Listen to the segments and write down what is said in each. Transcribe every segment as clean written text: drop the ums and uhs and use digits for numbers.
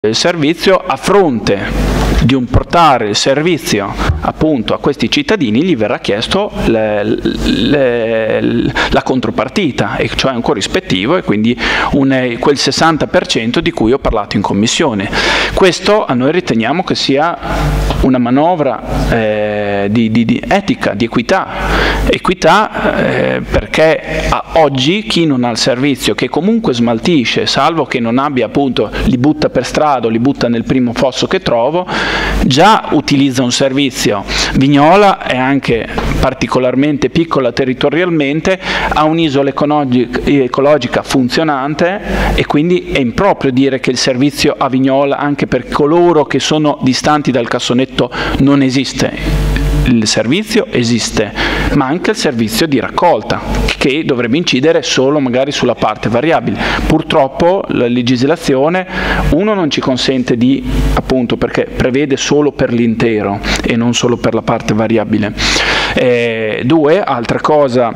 il servizio, a fronte di un portare il servizio appunto a questi cittadini, gli verrà chiesto la contropartita, e cioè un corrispettivo, e quindi quel 60% di cui ho parlato in commissione. Questo a noi riteniamo che sia una manovra di etica, di equità perché oggi chi non ha il servizio, che comunque smaltisce, salvo che non abbia appunto, li butta per strada o li butta nel primo fosso che trovo, già utilizza un servizio. Vignola è anche particolarmente piccola territorialmente, ha un'isola ecologica funzionante, e quindi è improprio dire che il servizio a Vignola, anche per coloro che sono distanti dal cassonetto, non esiste. Il servizio esiste, ma anche il servizio di raccolta, che dovrebbe incidere solo magari sulla parte variabile. Purtroppo la legislazione, uno, non ci consente di, appunto, perché prevede solo per l'intero e non solo per la parte variabile. Due, altra cosa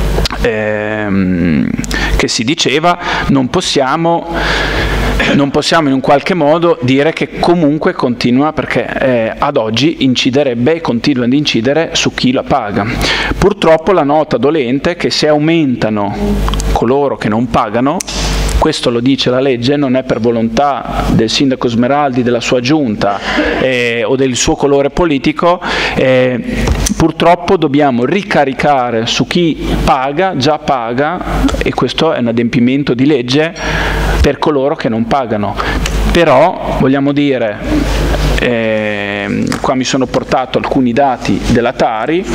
che si diceva, non possiamo in un qualche modo dire che comunque continua, perché ad oggi inciderebbe e continua ad incidere su chi la paga. Purtroppo la nota dolente è che se aumentano coloro che non pagano, questo lo dice la legge, non è per volontà del sindaco Smeraldi, della sua giunta o del suo colore politico, purtroppo dobbiamo ricaricare su chi paga, già paga, e questo è un adempimento di legge per coloro che non pagano. Però vogliamo dire, qua mi sono portato alcuni dati della Tari,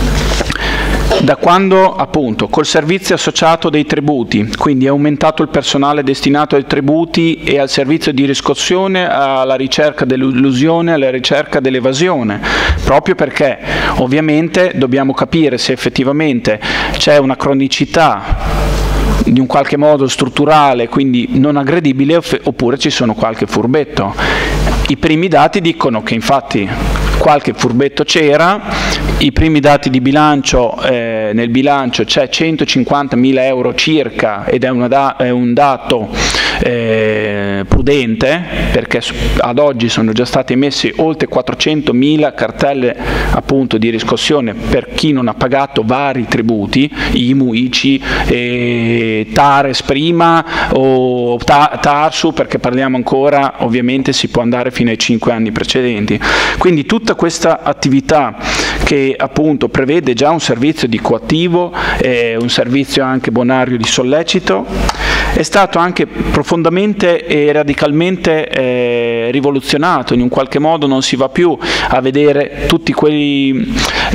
da quando appunto col servizio associato dei tributi, quindi è aumentato il personale destinato ai tributi e al servizio di riscossione, alla ricerca dell'elusione, alla ricerca dell'evasione, proprio perché ovviamente dobbiamo capire se effettivamente c'è una cronicità di un qualche modo strutturale, quindi non aggredibile, oppure ci sono qualche furbetto. I primi dati dicono che infatti qualche furbetto c'era, i primi dati di bilancio, nel bilancio c'è 150.000 euro circa, ed è un dato prudente, perché ad oggi sono già state emesse oltre 400.000 cartelle appunto di riscossione per chi non ha pagato vari tributi, IMU, ICI, TARES prima o TARSU, perché parliamo ancora, ovviamente si può andare fino ai 5 anni precedenti. Quindi tutta questa attività che appunto prevede già un servizio di coattivo, un servizio anche bonario di sollecito, è stato anche profondamente e radicalmente rivoluzionato. In un qualche modo non si va più a vedere tutte quelle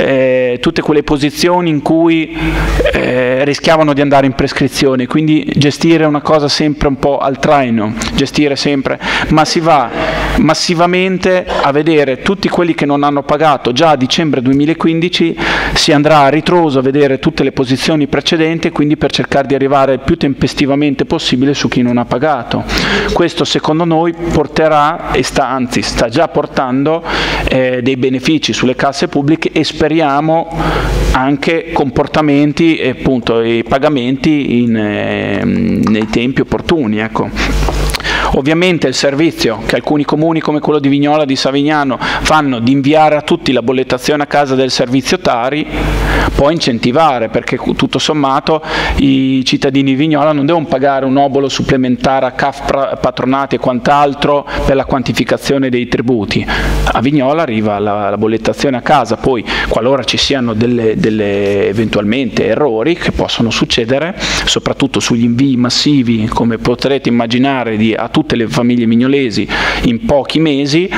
posizioni in cui rischiavano di andare in prescrizione, quindi gestire una cosa sempre un po' al traino, gestire sempre, ma si va massivamente a vedere tutti quelli che non hanno pagato. Già a dicembre 2015 si andrà a ritroso a vedere tutte le posizioni precedenti, quindi per cercare di arrivare il più tempestivamente possibile su chi non ha pagato. Questo secondo noi porterà, e anzi sta già portando, dei benefici sulle casse pubbliche, e speriamo anche comportamenti e appunto i pagamenti nei tempi opportuni, ecco. Ovviamente il servizio che alcuni comuni come quello di Vignola, di Savignano, fanno di inviare a tutti la bollettazione a casa del servizio Tari, può incentivare, perché tutto sommato i cittadini di Vignola non devono pagare un obolo supplementare a CAF patronati e quant'altro per la quantificazione dei tributi. A Vignola arriva la bollettazione a casa, poi qualora ci siano delle eventualmente errori che possono succedere, soprattutto sugli invii massivi, come potrete immaginare, a tutte le famiglie vignolesi in pochi mesi,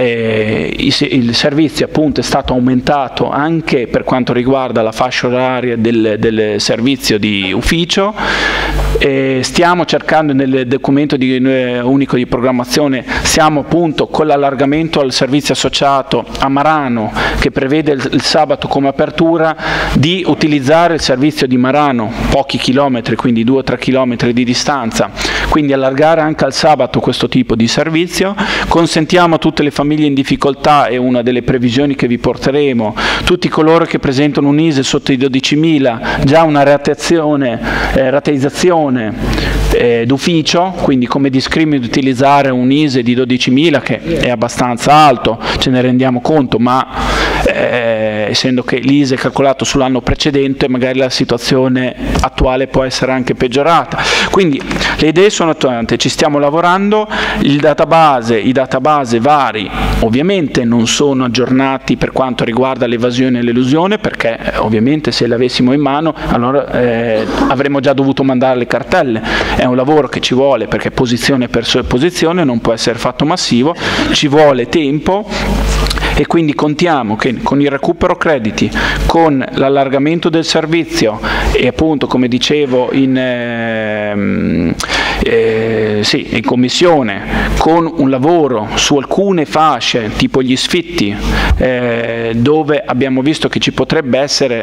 il servizio appunto è stato aumentato anche per quanto riguarda la fascia oraria del servizio di ufficio. Stiamo cercando nel documento unico di programmazione, siamo appunto con l'allargamento al servizio associato a Marano, che prevede il sabato come apertura, di utilizzare il servizio di Marano, pochi chilometri, quindi 2 o 3 chilometri di distanza, quindi allargare anche al sabato questo tipo di servizio. Consentiamo a tutte le famiglie in difficoltà, è una delle previsioni che vi porteremo, tutti coloro che presentano un ISEE sotto i 12.000, già una rateizzazione d'ufficio, quindi come discrimine utilizzare un ISEE di 12.000 che è abbastanza alto, ce ne rendiamo conto, ma essendo che l'ISEE è calcolato sull'anno precedente, magari la situazione attuale può essere anche peggiorata. Quindi le idee sono tante, ci stiamo lavorando, i database vari ovviamente non sono aggiornati per quanto riguarda l'evasione e l'elusione, perché ovviamente se le avessimo in mano allora avremmo già dovuto mandare le cartelle. È un lavoro che ci vuole, perché posizione per posizione non può essere fatto massivo, ci vuole tempo. E quindi contiamo che con il recupero crediti, con l'allargamento del servizio e appunto, come dicevo in commissione, con un lavoro su alcune fasce tipo gli sfitti, dove abbiamo visto che ci potrebbe essere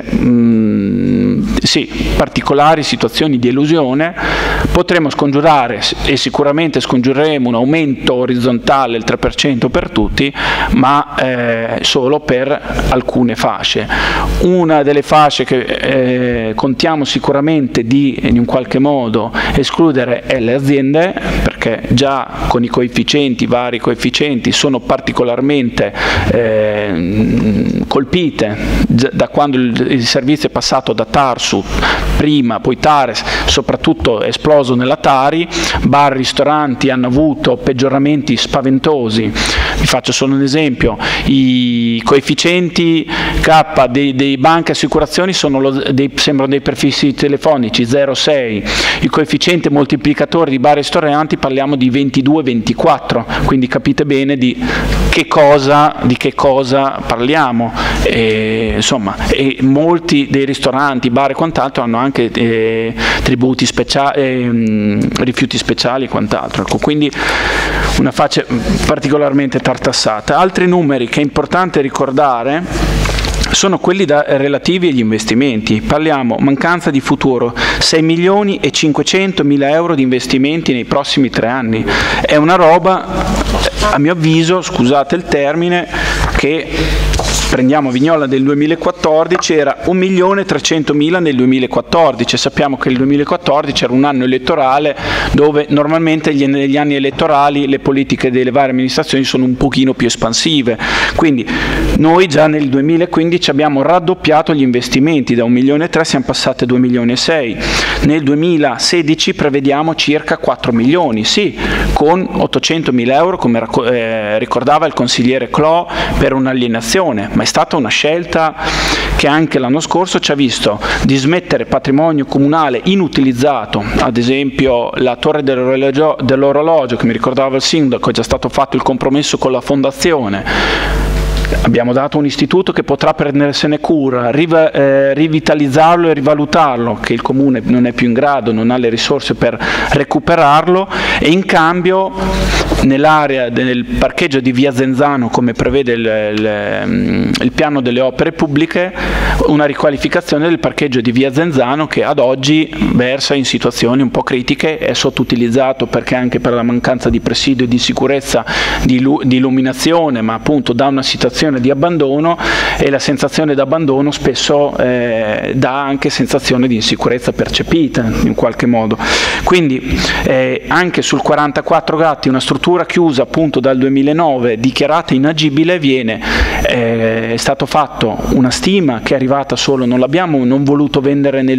particolari situazioni di elusione, potremo scongiurare, e sicuramente scongiureremo un aumento orizzontale del 3% per tutti, ma solo per alcune fasce. Una delle fasce che contiamo sicuramente di in un qualche modo escludere è le aziende, perché già con i coefficienti, vari coefficienti, sono particolarmente colpite da quando il servizio è passato da TARSU prima, poi TARES, soprattutto è esploso nella Tari. Bar, ristoranti hanno avuto peggioramenti spaventosi. Vi faccio solo un esempio: i coefficienti K dei banche assicurazioni sembrano dei prefissi telefonici, 0,6. Il coefficiente moltiplicatore di bar e ristoranti parliamo di 22-24, quindi capite bene di che cosa parliamo. Insomma, molti dei ristoranti, bar e quant'altro hanno anche tributi speciali, rifiuti speciali e quant'altro. Ecco, quindi una faccia particolarmente tartassata. Altri numeri che è importante ricordare sono quelli relativi agli investimenti. Parliamo mancanza di futuro, 6.500.000 euro di investimenti nei prossimi 3 anni. È una roba, a mio avviso, scusate il termine, che prendiamo Vignola del 2014, era 1.300.000 nel 2014, sappiamo che il 2014 era un anno elettorale dove normalmente negli anni elettorali le politiche delle varie amministrazioni sono un pochino più espansive, quindi noi già nel 2015 abbiamo raddoppiato gli investimenti, da 1,3 milioni siamo passati a 2,6 milioni, nel 2016 prevediamo circa 4 milioni, sì, con 800.000 euro come ricordava il consigliere Clo per un'alienazione, ma è stata una scelta che anche l'anno scorso ci ha visto dismettere patrimonio comunale inutilizzato, ad esempio la torre dell'orologio che mi ricordava il sindaco, è già stato fatto il compromesso con la fondazione. Abbiamo dato un istituto che potrà prendersene cura, rivitalizzarlo e rivalutarlo, che il Comune non è più in grado, non ha le risorse per recuperarlo, e in cambio nell'area del parcheggio di Via Zenzano, come prevede il piano delle opere pubbliche, una riqualificazione del parcheggio di Via Zenzano che ad oggi versa in situazioni un po' critiche, è sottoutilizzato perché anche per la mancanza di presidio e di sicurezza di illuminazione, ma appunto da una situazione di abbandono, e la sensazione di abbandono spesso dà anche sensazione di insicurezza percepita in qualche modo. Quindi anche sul 44 Gatti, una struttura chiusa appunto dal 2009 dichiarata inagibile, è stato fatto una stima che è arrivata solo, non l'abbiamo voluto vendere nel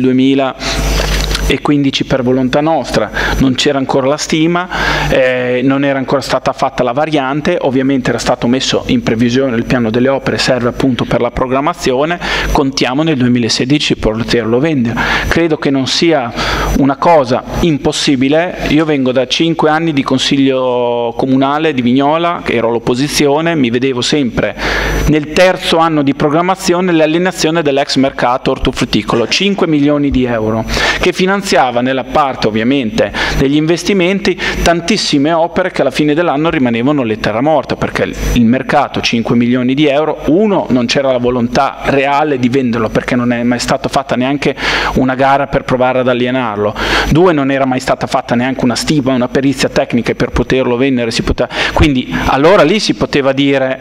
2015 per volontà nostra, non c'era ancora la stima, non era ancora stata fatta la variante, ovviamente era stato messo in previsione il piano delle opere, serve appunto per la programmazione, contiamo nel 2016 per poterlo vendere. Credo che non sia una cosa impossibile. Io vengo da 5 anni di consiglio comunale di Vignola, che ero all'opposizione, mi vedevo sempre nel terzo anno di programmazione l'alienazione dell'ex mercato ortofrutticolo, 5 milioni di euro, che finanziava nella parte ovviamente degli investimenti tantissime opere che alla fine dell'anno rimanevano lettera morta, perché il mercato 5 milioni di euro, non c'era la volontà reale di venderlo, perché non è mai stata fatta neanche una gara per provare ad alienarlo, venderlo. 2, non era mai stata fatta neanche una stima, una perizia tecnica per poterlo vendere, quindi allora lì si poteva dire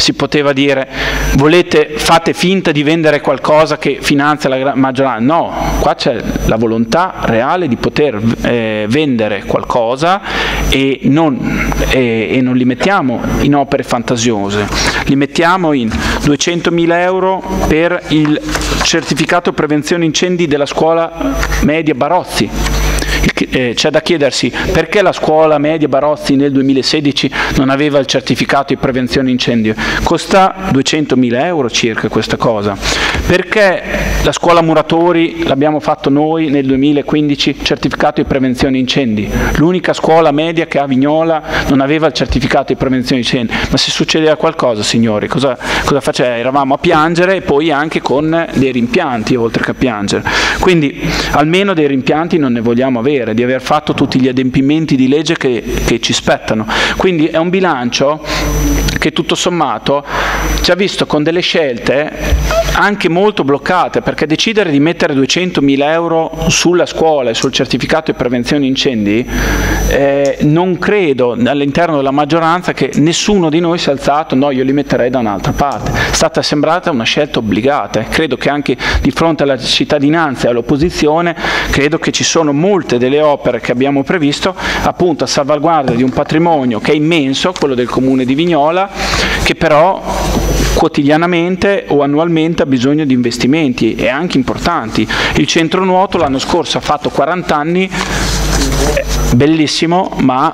fate finta di vendere qualcosa che finanzia la maggioranza. No, qua c'è la volontà reale di poter vendere qualcosa e non li mettiamo in opere fantasiose, li mettiamo in 200.000 euro per il certificato prevenzione incendi della scuola media Barozzi. C'è da chiedersi perché la scuola media Barozzi nel 2016 non aveva il certificato di prevenzione incendio. Costa 200.000 euro circa questa cosa. Perché la scuola Muratori l'abbiamo fatto noi nel 2015, certificato di prevenzione incendi. L'unica scuola media che a Vignola non aveva il certificato di prevenzione incendi. Ma se succedeva qualcosa, signori, cosa faceva? Eravamo a piangere, e poi anche con dei rimpianti oltre che a piangere. Quindi almeno dei rimpianti non ne vogliamo avere, di aver fatto tutti gli adempimenti di legge che ci spettano. Quindi è un bilancio che tutto sommato ci ha visto con delle scelte anche molto bloccate, perché decidere di mettere 200.000 euro sulla scuola e sul certificato di prevenzione incendi, non credo all'interno della maggioranza che nessuno di noi si è alzato, no, io li metterei da un'altra parte. È stata sembrata una scelta obbligata. Credo che anche di fronte alla cittadinanza e all'opposizione, credo che ci sono molte delle opere che abbiamo previsto appunto a salvaguardia di un patrimonio che è immenso, quello del Comune di Vignola, che però quotidianamente o annualmente ha bisogno di investimenti e anche importanti. Il centro nuoto l'anno scorso ha fatto 40 anni, bellissimo, ma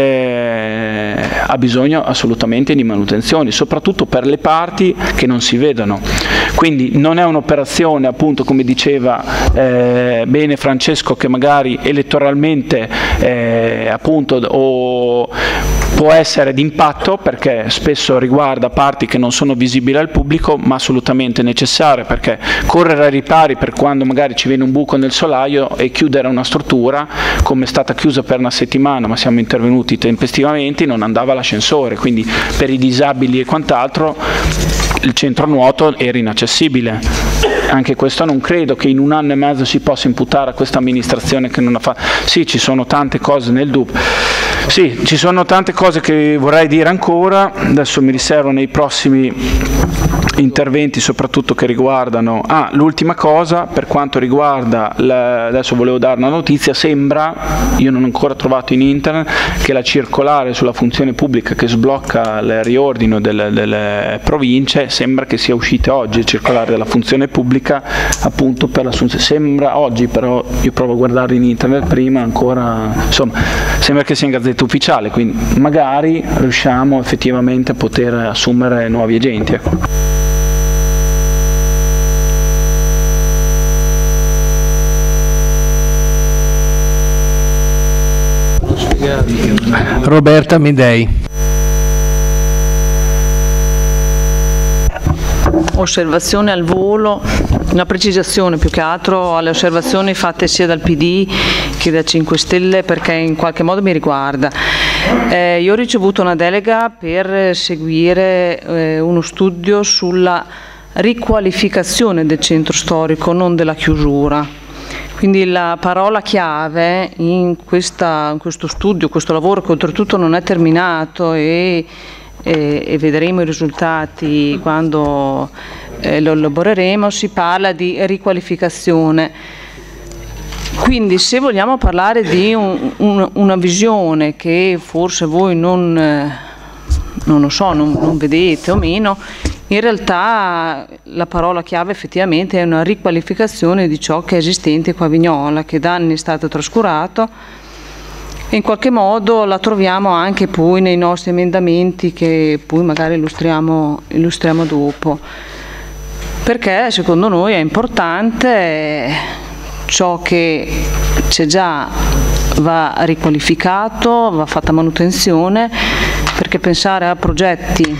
ha bisogno assolutamente di manutenzioni, soprattutto per le parti che non si vedono. Quindi non è un'operazione, appunto, come diceva bene Francesco, che magari elettoralmente appunto può essere d'impatto, perché spesso riguarda parti che non sono visibili al pubblico, ma assolutamente necessaria, perché correre ai ripari per quando magari ci viene un buco nel solaio e chiudere una struttura, come è stata chiusa per una settimana, ma siamo intervenuti tempestivamente, non andava l'ascensore, quindi per i disabili e quant'altro il centro nuoto era inaccessibile. Anche questo non credo che in 1 anno e mezzo si possa imputare a questa amministrazione che non ha fatto. Sì, ci sono tante cose nel dubbio. Sì, ci sono tante cose che vorrei dire ancora, adesso mi riservo nei prossimi interventi, soprattutto che riguardano l'ultima cosa per quanto riguarda adesso volevo dare una notizia. Sembra, io non ho ancora trovato in internet, che la circolare sulla funzione pubblica che sblocca il riordino delle province sembra che sia uscita oggi, circolare della funzione pubblica appunto per l'assunzione. Sembra oggi, però io provo a guardare in internet prima, ancora insomma sembra che sia in Gazzetta Ufficiale, quindi magari riusciamo effettivamente a poter assumere nuovi agenti, ecco. Roberta Midei. Osservazione al volo, una precisazione più che altro alle osservazioni fatte sia dal PD che da 5 Stelle, perché in qualche modo mi riguarda. Io ho ricevuto una delega per seguire uno studio sulla riqualificazione del centro storico, non della chiusura. Quindi la parola chiave in questo studio, questo lavoro che oltretutto non è terminato e vedremo i risultati quando lo elaboreremo, si parla di riqualificazione. Quindi se vogliamo parlare di una visione che forse voi non lo so, non vedete o meno, in realtà la parola chiave effettivamente è una riqualificazione di ciò che è esistente qua a Vignola, che da anni è stato trascurato, e in qualche modo la troviamo anche poi nei nostri emendamenti che poi magari illustriamo dopo, perché secondo noi è importante ciò che c'è già, va riqualificato, va fatta manutenzione, perché pensare a progetti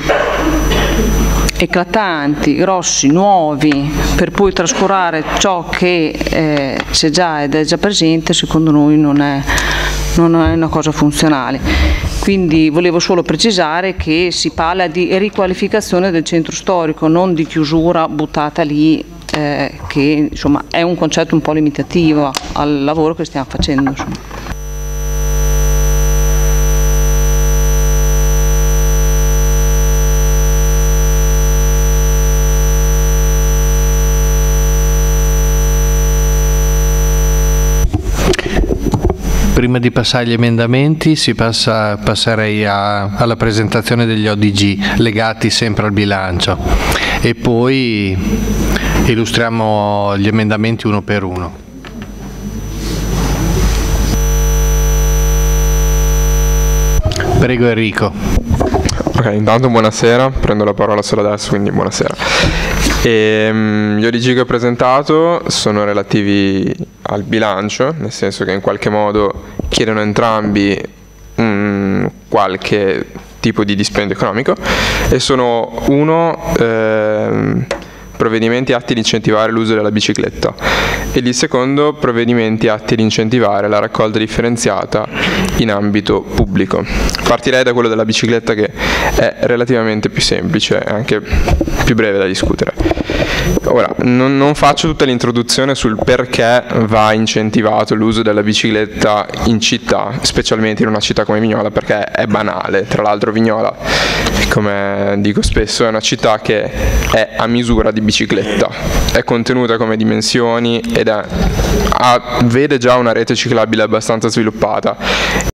eclatanti, grossi, nuovi, per poi trascurare ciò che c'è già ed è già presente, secondo noi non è una cosa funzionale. Quindi volevo solo precisare che si parla di riqualificazione del centro storico, non di chiusura buttata lì che insomma è un concetto un po' limitativo al lavoro che stiamo facendo. Insomma. Prima di passare agli emendamenti passerei alla presentazione degli ODG legati sempre al bilancio e poi illustriamo gli emendamenti uno per uno. Prego Enrico. Ok, intanto buonasera, prendo la parola solo adesso, quindi buonasera. Gli ODG che ho presentato sono relativi al bilancio, nel senso che in qualche modo chiedono entrambi qualche tipo di dispendio economico e sono provvedimenti atti ad incentivare l'uso della bicicletta e il secondo provvedimenti atti ad incentivare la raccolta differenziata in ambito pubblico. Partirei da quello della bicicletta che è relativamente più semplice e anche più breve da discutere. Ora, non faccio tutta l'introduzione sul perché va incentivato l'uso della bicicletta in città, specialmente in una città come Vignola, perché è banale. Tra l'altro Vignola, come dico spesso, è una città che è a misura di bicicletta, è contenuta come dimensioni ed vede già una rete ciclabile abbastanza sviluppata